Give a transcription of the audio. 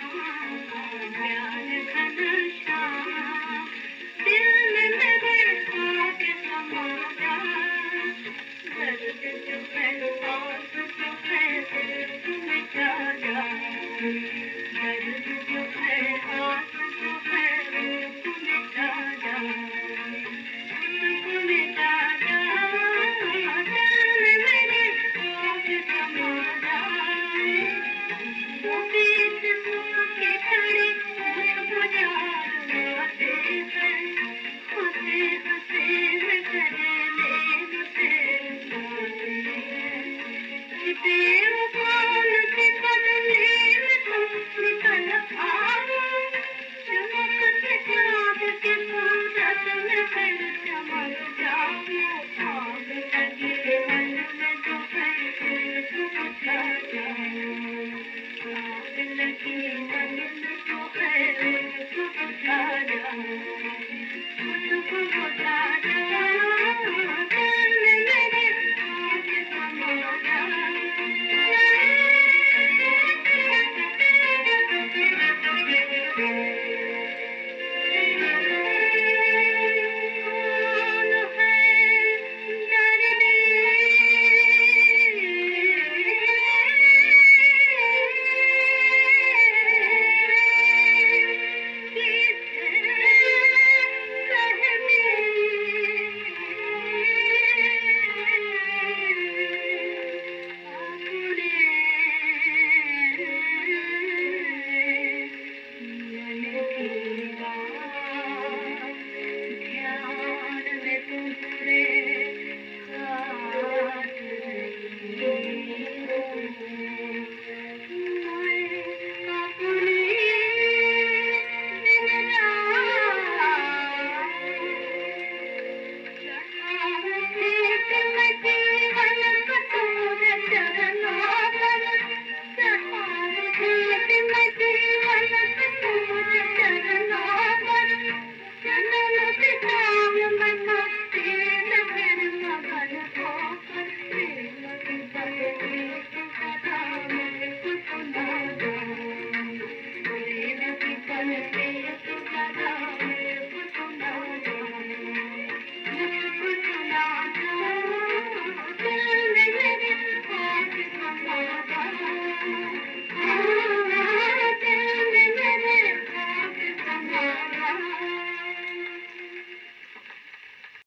प्यार का नशा दिल में मेरे आके समा जा दर्द जो है सांस जो है दिल मिटा जा दर्द जो है सांस जो है दिल मिटा जा दिल मिटा जा दिल में मेरे आके समा जा वो बीच सूखी खड़ी खुशबू याद आते हैं हंसे हंसे मैं करने मुझसे जाते हैं छिपे उफान से बदले में तुम निकल आओ चमकते चाँद के सूरत में फिर चमक जाओ आग लगी मन में जो है फिर बुझा जाओ आग लगी मन में जो है फिर बुझा जाओ खुशबू बुझा जाओ दिल में मेरे आके समा